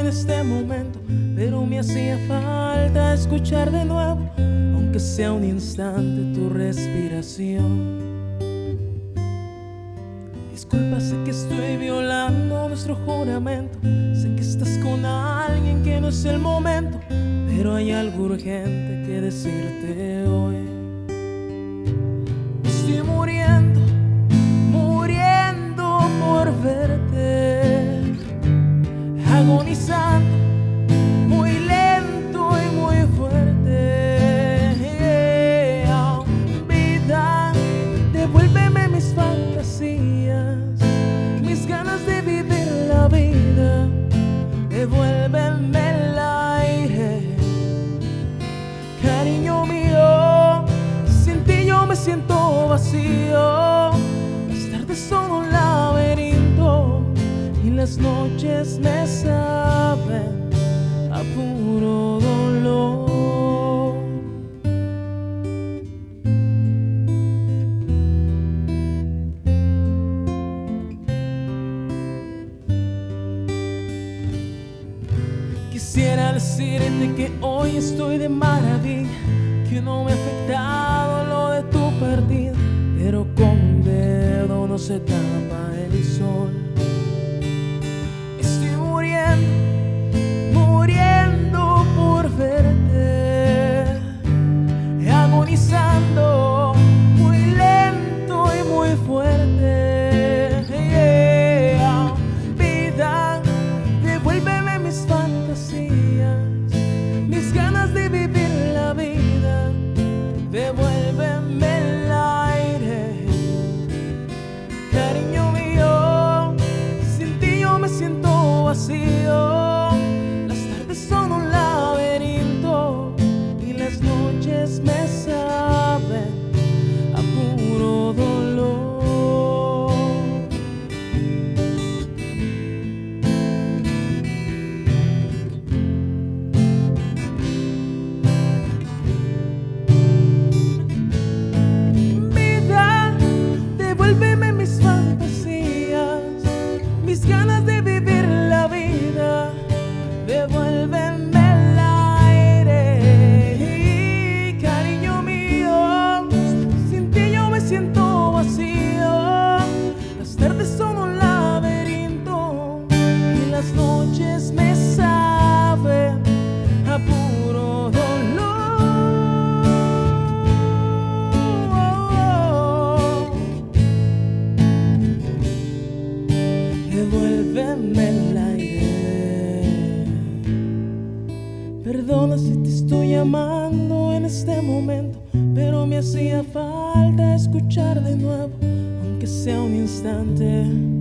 en este momento, pero me hacía falta escuchar de nuevo, aunque sea un instante, tu respiración. Disculpa, sé que estoy violando nuestro juramento, sé que estás con alguien que no es el momento, pero hay algo urgente que decirte hoy. Estoy muriendo, muriendo por verte, agonizando, muy lento y muy fuerte. Vida, devuélveme mis fantasías, mis ganas de vivir la vida, devuélveme el aire. Cariño mío, sin ti yo me siento vacío. Las tardes son un laberinto y las noches me saben a puro dolor. Quisiera decirte que hoy estoy de maravilla, que no me ha afectado lo de tu partida, pero con un dedo no se tapa el sol. Estoy muriendo, muriendo por verte, agonizando, muy lento y muy fuerte. Vida, devuélveme mis fantasías, mis ganas de vivir la vida, devuélveme el aire. Cariño mío, sin ti yo me siento vacío. Las tardes son un laberinto y las noches me saben a puro dolor. Devuélveme mis fantasías, mis ganas de vivir la vida, devuélveme el aire. Cariño mío, sin ti yo me siento vacío. Las tardes son un laberinto y las noches me saben a puro dolor. Devuélveme el aire. Perdona si te estoy llamando en este momento, pero me hacía falta escuchar de nuevo, aunque sea un instante.